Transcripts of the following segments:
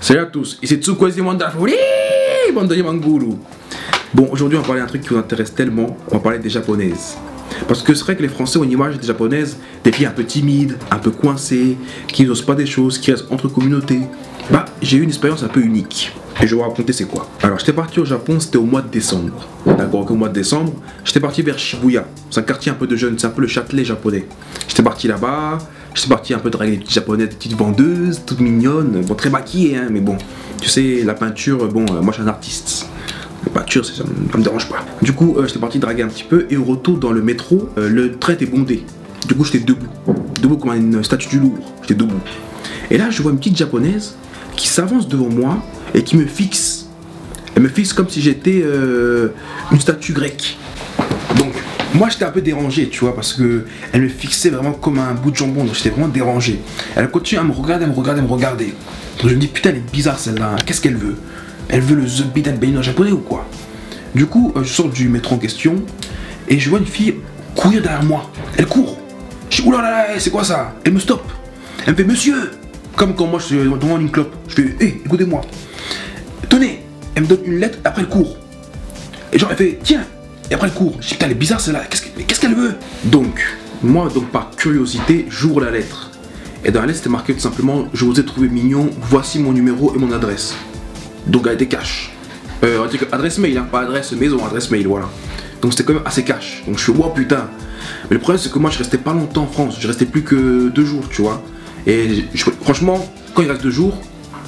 Salut à tous, ici Tsukwezi Mandafuri, bande de Manguru. Bon, aujourd'hui on va parler d'un truc qui vous intéresse tellement, on va parler des japonaises. Parce que c'est vrai que les Français ont une image des japonaises, des filles un peu timides, un peu coincées, qui n'osent pas des choses, qui restent entre communautés. Bah, j'ai eu une expérience un peu unique. Et je vais vous raconter c'est quoi. Alors j'étais parti au Japon, c'était au mois de décembre. D'accord, au mois de décembre, j'étais parti vers Shibuya. C'est un quartier un peu de jeunes, c'est un peu le Châtelet japonais. J'étais parti là-bas, j'étais parti un peu draguer des petites japonaises, des petites vendeuses, toutes mignonnes, bon très maquillées hein, mais bon, tu sais, la peinture, bon, moi je suis un artiste. La peinture, ça me dérange pas. Du coup, j'étais parti draguer un petit peu et au retour dans le métro, le train était bondé. Du coup, j'étais debout. Debout comme une statue du Louvre. J'étais debout. Et là, je vois une petite japonaise qui s'avance devant moi et qui me fixe. Elle me fixe comme si j'étais une statue grecque. Donc, moi j'étais un peu dérangé, tu vois, parce que elle me fixait vraiment comme un bout de jambon. Donc, j'étais vraiment dérangé. Elle continue à me regarder, Donc, je me dis, putain, elle est bizarre celle-là. Qu'est-ce qu'elle veut? Elle veut le The Beat and Bain en japonais ou quoi? Du coup, je sors du métro en question et je vois une fille courir derrière moi. Elle court. Je dis, oulala, c'est quoi ça? Elle me stoppe. Elle me fait, monsieur. Comme quand moi je suis devant une clope. Je fais, hé, écoutez-moi. Tenez. Elle me donne une lettre, après elle court. Et genre, elle fait, tiens. Et après elle court. Je dis, putain, elle est bizarre celle-là. Qu'est-ce qu'elle veut? Donc, moi, par curiosité, j'ouvre la lettre. Et dans la lettre, c'était marqué tout simplement, je vous ai trouvé mignon, voici mon numéro et mon adresse. Donc elle était cash. On va dire que adresse mail, hein, pas adresse maison, adresse mail, voilà. Donc c'était quand même assez cash. Donc je suis wow putain. Mais le problème c'est que moi je restais pas longtemps en France. Je restais plus que 2 jours, tu vois. Et franchement, quand il reste 2 jours,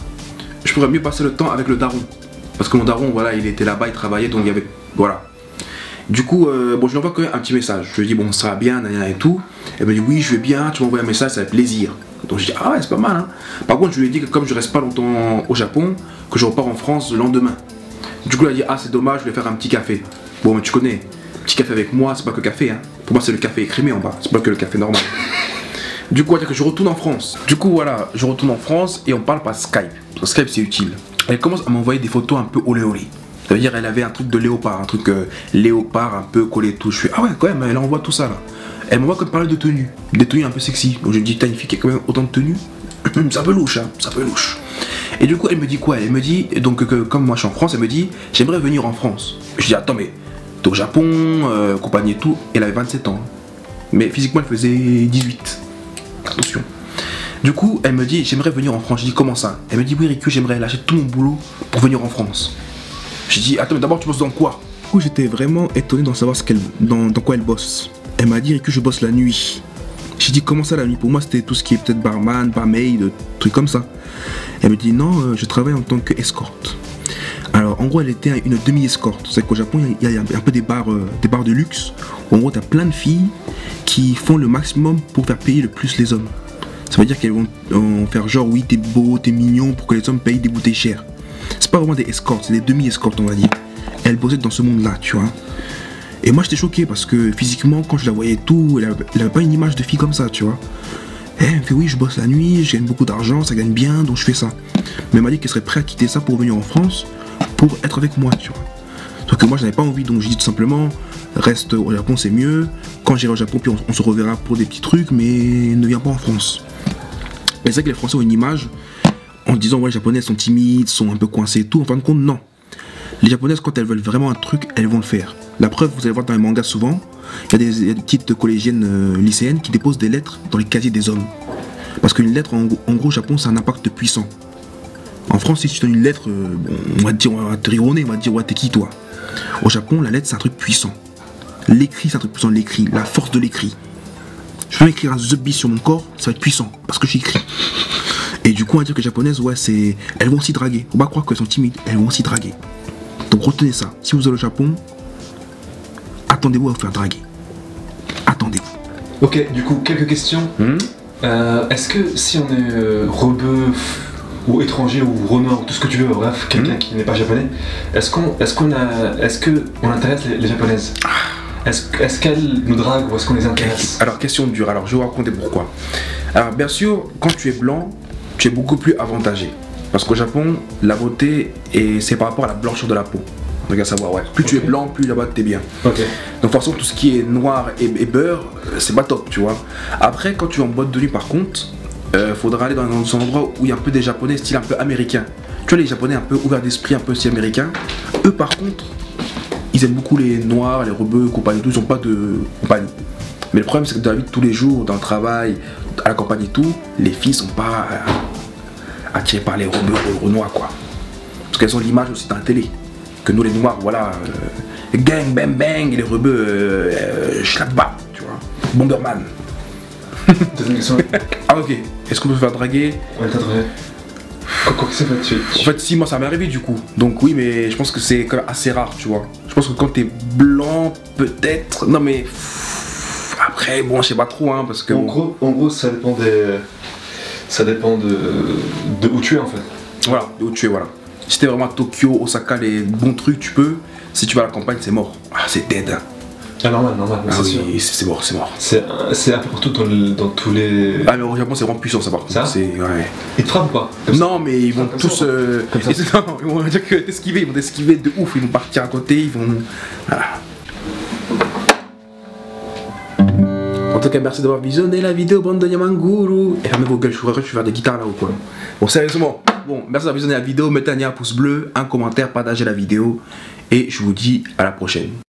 je pourrais mieux passer le temps avec le daron. Parce que mon daron, voilà, il était là-bas, il travaillait, donc il y avait. Voilà. Du coup, bon, je lui envoie quand même un petit message. Je lui dis, bon, ça va bien, et tout. Elle me dit, oui, je vais bien, tu m'envoies un message, ça fait plaisir. Donc je dis, ah ouais, c'est pas mal, hein. Par contre, je lui ai dit que comme je reste pas longtemps au Japon, que je repars en France le lendemain. Du coup, elle a dit, ah, c'est dommage, je vais faire un petit café. Bon, mais tu connais, petit café avec moi, c'est pas que café, hein. Pour moi, c'est le café écrémé en bas, c'est pas que le café normal. Du coup, on va dire que je retourne en France. Du coup, voilà, je retourne en France et on parle par Skype. Skype, c'est utile. Elle commence à m'envoyer des photos un peu olé olé. Ça veut dire elle avait un truc de léopard, un truc léopard un peu collé tout. Je fais, ah ouais, quand même, elle envoie tout ça là. Elle m'envoie comme parler de tenues, des tenues un peu sexy. Donc je me dis, t'as une fille qui a quand même autant de tenues. Ça peut louche, hein, ça peut louche. Et du coup, elle me dit quoi? Elle me dit, donc comme moi je suis en France, elle me dit, j'aimerais venir en France. Je dis, attends, mais t'es au Japon, compagnie et tout. Elle avait 27 ans. Mais physiquement, elle faisait 18. Attention. Du coup, elle me dit, j'aimerais venir en France. Je dis, comment ça? Elle me dit, oui, Riku, j'aimerais lâcher tout mon boulot pour venir en France. Je dis, attends, mais d'abord, tu bosses dans quoi? Du coup, j'étais vraiment étonné d'en savoir dans quoi elle bosse. Elle m'a dit que je bosse la nuit. J'ai dit, comment ça la nuit? Pour moi, c'était tout ce qui est peut-être barman, barmaid, trucs comme ça. Elle me dit, non, je travaille en tant qu'escorte. Alors, en gros, elle était une demi-escorte. C'est qu'au Japon, il y a un peu des bars de luxe. Où, en gros, tu as plein de filles qui font le maximum pour faire payer le plus les hommes. Ça veut dire qu'elles vont faire genre, oui, t'es beau, t'es mignon, pour que les hommes payent des bouteilles chères. C'est pas vraiment des escortes, c'est des demi-escortes, on va dire. Elle bossait dans ce monde-là, tu vois. Et moi, j'étais choqué parce que physiquement, quand je la voyais tout, elle avait pas une image de fille comme ça, tu vois. Et elle me fait, oui, je bosse la nuit, je gagne beaucoup d'argent, ça gagne bien, donc je fais ça. Mais elle m'a dit qu'elle serait prête à quitter ça pour venir en France, pour être avec moi, tu vois. Sauf que moi, je n'avais pas envie, donc je dis tout simplement, reste au Japon, c'est mieux. Quand j'irai au Japon, puis on se reverra pour des petits trucs, mais ne viens pas en France. Mais c'est vrai que les Français ont une image en disant, ouais, les Japonaises sont timides, sont un peu coincées et tout. En fin de compte, non. Les Japonaises, quand elles veulent vraiment un truc, elles vont le faire. La preuve, vous allez voir dans les mangas souvent, il y a des petites collégiennes lycéennes qui déposent des lettres dans les casiers des hommes. Parce qu'une lettre, en gros, au Japon, c'est un impact puissant. En France, si tu donnes une lettre, on va te rire au nez, on va te dire, ouais, t'es qui toi? Au Japon, la lettre, c'est un truc puissant. L'écrit, c'est un truc puissant, l'écrit, la force de l'écrit. Je peux écrire un The Beast sur mon corps, ça va être puissant, parce que j'écris. Et du coup, on va dire que les japonaises, ouais, elles vont aussi draguer. Faut pas croire qu'elles sont timides, elles vont aussi draguer. Donc retenez ça. Si vous allez au Japon, attendez-vous à vous faire draguer. Attendez-vous. Ok, du coup, quelques questions. Est-ce que si on est rebeu ou étranger ou renard, tout ce que tu veux, bref, quelqu'un qui n'est pas japonais, est-ce qu'on intéresse les japonaises? Est-ce qu'elles nous draguent ou est-ce qu'on les intéresse? Alors, question dure. Alors, je vais vous raconter pourquoi. Alors, bien sûr, quand tu es blanc, tu es beaucoup plus avantagé. Parce qu'au Japon, la beauté, c'est par rapport à la blancheur de la peau. Donc à savoir, ouais. Plus tu es blanc, plus là-bas t'es bien. Donc forcément, tout ce qui est noir et beurre, c'est pas top, tu vois. Après, quand tu es en boîte de nuit, par contre, faudra aller dans un endroit où il y a un peu des japonais, style un peu américain. Tu vois, les Japonais un peu ouverts d'esprit, un peu aussi américains. Eux, par contre, ils aiment beaucoup les noirs, les rebeux, compagnie, tout. Ils n'ont pas de compagnie. Mais le problème, c'est que dans la vie de tous les jours, dans le travail, à la campagne et tout, les filles sont pas attirées par les rebeux ou les noirs, quoi. Parce qu'elles ont l'image aussi dans la télé. Que nous, les noirs, voilà, gang, bang, bang, et les rebeux, schlapba, tu vois. Bomberman. Deuxième question. Ah, ok. Est-ce qu'on peut se faire draguer? Ouais, t'as dragué. Quoi que c'est fait, En fait, si, moi, ça m'est arrivé du coup. Donc, oui, mais je pense que c'est quand même assez rare, tu vois. Je pense que quand t'es blanc, peut-être. Non, mais. Après, bon, je sais pas trop, hein, parce que. En gros, ça dépend des. Ça dépend de où tu es en fait. Voilà, de où tu es, voilà. Si t'es vraiment à Tokyo, Osaka, les bons trucs, tu peux. Si tu vas à la campagne, c'est mort. Ah, c'est dead. Hein. Ah, normal, Ah c'est sûr. oui, c'est mort, c'est mort. C'est un peu partout dans tous les. Ah, mais au Japon, c'est vraiment puissant, ça, par contre. Ça C'est. Ouais. Ils te frappent ou pas? Non, mais ils vont Comme tous. ça, comme ça. Non, ils vont dire que t'esquiver, ils vont t'esquiver de ouf, ils vont partir à côté, ils vont. Voilà. En tout cas, merci d'avoir visionné la vidéo, bande de Yamanguru. Et fermez vos gueules, je vais faire des guitares là ou quoi. Bon, sérieusement, bon, merci d'avoir visionné la vidéo. Mettez un pouce bleu, un commentaire, partagez la vidéo. Et je vous dis à la prochaine.